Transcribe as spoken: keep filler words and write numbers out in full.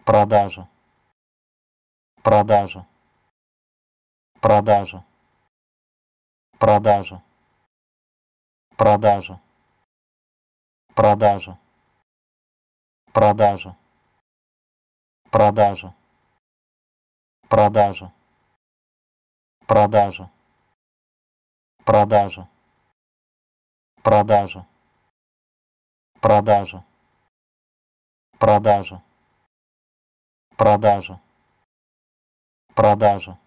продажа, продажа, продажа, продажа, продажа, продажа, продажа, продажа, продажа, продажа, продажа, продажа, продажа, продажа, продажа, продажа,